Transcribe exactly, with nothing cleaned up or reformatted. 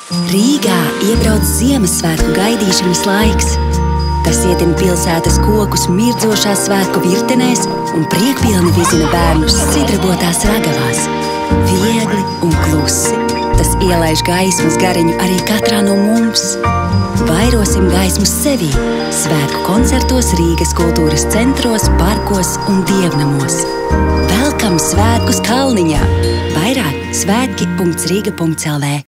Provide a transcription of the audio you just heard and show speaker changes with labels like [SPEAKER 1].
[SPEAKER 1] Rīgā iebrauc Ziemassvētku gaidīšanas laiks. Tas ietin pilsētas kokus mirdzošās svētku virtenēs un priekpilni vizina bērnus sidrabotās ragavās. Viegli un klusi. Tas ielaiž gaismas gariņu arī katrā no mums. Vairosim gaismu sevī. Svētku koncertos Rīgas kultūras centros, parkos un dievnamos. Velkam svētkus Kalniņā. Vairāk svētki punkts rīga punkts el vē.